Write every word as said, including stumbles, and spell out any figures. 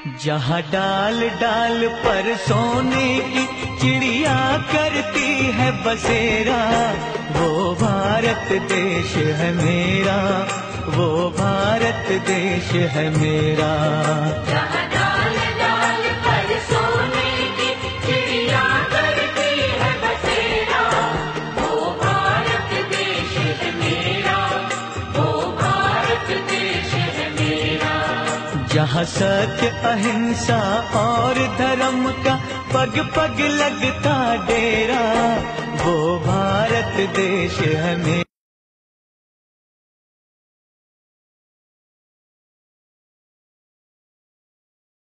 जहाँ डाल डाल पर सोने की चिड़िया करती है बसेरा, वो भारत देश है मेरा, वो भारत देश है मेरा। जहाँ डाल डाल पर सोने की चिड़िया करती है बसेरा, वो भारत देश है मेरा, वो भारत देश है मेरा। जहाँ सत्य अहिंसा और धर्म का पग पग लगता डेरा, वो भारत देश है मेरा।